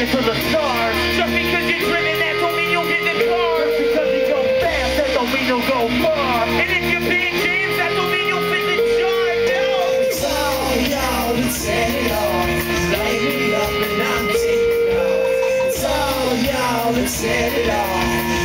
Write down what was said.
it to the stars. Just because you're driven, that don't mean you'll get the car. Just because you go fast, that don't mean you'll go far. And if you're big James, that don't mean you'll fit the jar. No. It's all y'all that set it off. Light me up and I'm taking off. It's all y'all that set it off.